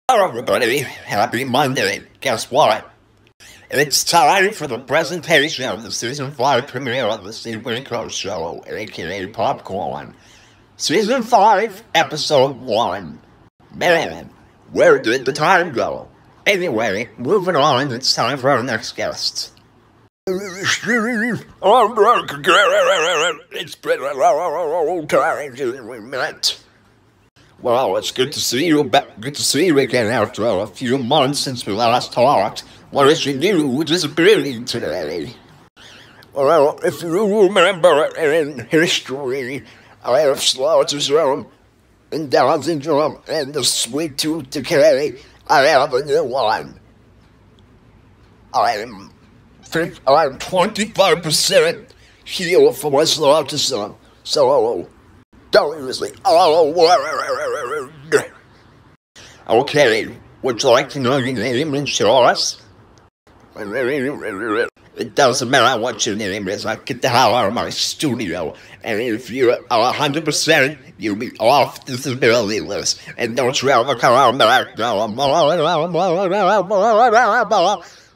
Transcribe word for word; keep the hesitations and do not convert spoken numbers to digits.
Hello, everybody. Happy Monday. Guess what? It's time for the presentation of the season five premiere of the Steve Winco Show, aka Popcorn. Season five, episode one. Man, where did the time go? Anyway, moving on, it's time for our next guest. It's been a long time since we met. Well, it's good to see you back. Good to see you again after a few months since we last talked. What did you do with disability today? Well, if you remember in history, I have Slaughter syndrome and Down syndrome and the sweet tooth decay. I have a new one. I'm I'm twenty-five percent healed from my Slaughter syndrome. So don't use me. Okay, would you like to know your name and show us? It doesn't matter what your name is. I get the hell out of my studio. And if you're one hundred percent, you'll be off the disability list. And don't you ever come out back.